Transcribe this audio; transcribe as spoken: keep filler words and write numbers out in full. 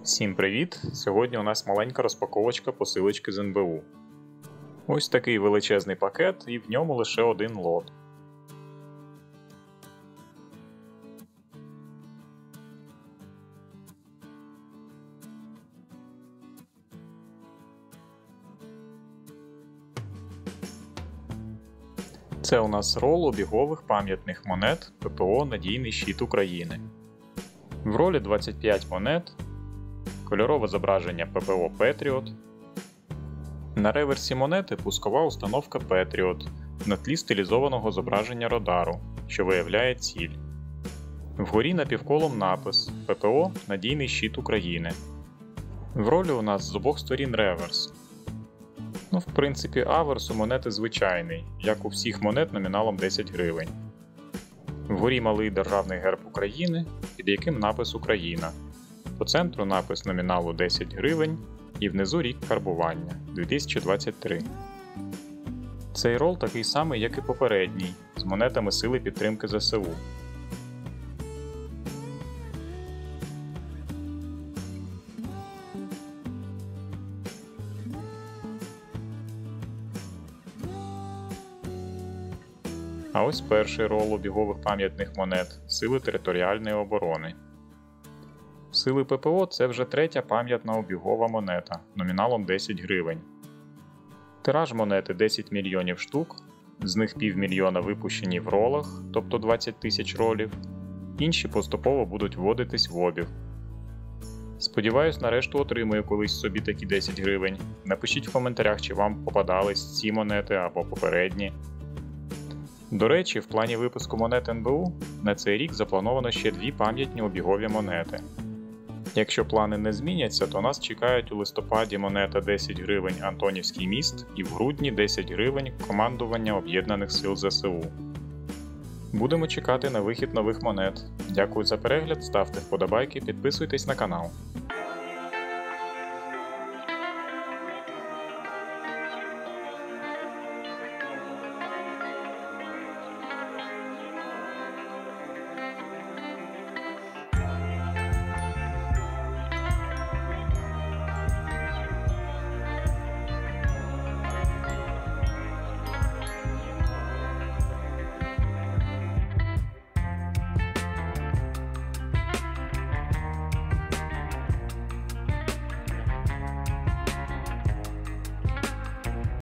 Всім привіт! Сьогодні у нас маленька розпаковочка посилочки з ен бе у. Ось такий величезний пакет і в ньому лише один лот. Це у нас рол обігових пам'ятних монет пе пе о «Надійний щит України». В ролі двадцять п'ять монет, кольорове зображення пе пе о Patriot. На реверсі монети пускова установка Patriot на тлі стилізованого зображення радару, що виявляє ціль. Вгорі напівколом напис пе пе о «Надійний щит України». В ролі у нас з обох сторін реверс. Ну, в принципі, аверс у монети звичайний, як у всіх монет номіналом десять гривень. Вгорі малий державний герб України, під яким напис «Україна». По центру напис номіналу десять гривень і внизу рік карбування – дві тисячі двадцять три. Цей рол такий самий, як і попередній, з монетами Сили підтримки зе се у. А ось перший рол обігових пам'ятних монет Сили територіальної оборони. Сили пе пе о – це вже третя пам'ятна обігова монета номіналом десять гривень. Тираж монети десять мільйонів штук, з них півмільйона випущені в ролах, тобто двадцять тисяч ролів, інші поступово будуть вводитись в обіг. Сподіваюсь, нарешту отримую колись собі такі десять гривень. Напишіть в коментарях, чи вам попадались ці монети або попередні. До речі, в плані випуску монет ен бе у на цей рік заплановано ще дві пам'ятні обігові монети. Якщо плани не зміняться, то нас чекають у листопаді монета десять гривень Антонівський міст і в грудні десять гривень Командування Об'єднаних сил зе се у. Будемо чекати на вихід нових монет. Дякую за перегляд, ставте вподобайки, підписуйтесь на канал.